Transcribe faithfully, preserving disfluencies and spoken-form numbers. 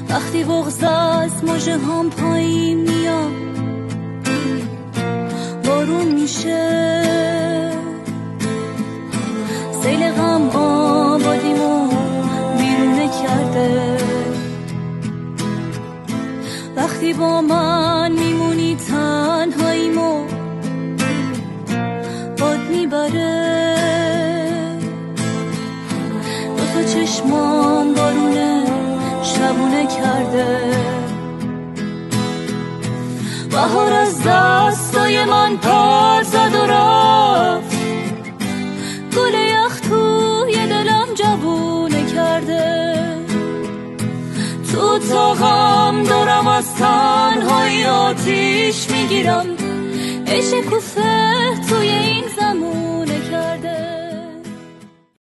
وقتی بغض از مژه هم پایین میاد بارون میشه، سیل غم آبادیمو بیرونه کرده. وقتی با من میمونی تنهاییمو باد میبره، دو تا چشمام بارونه شبونه کرده. بهار از دستای من پر زد و رفت، گل یخ توی دلم جوونه کرده. تو تا غم دارم از تنهایی آتیش میگیرم، ای شکوفه توی این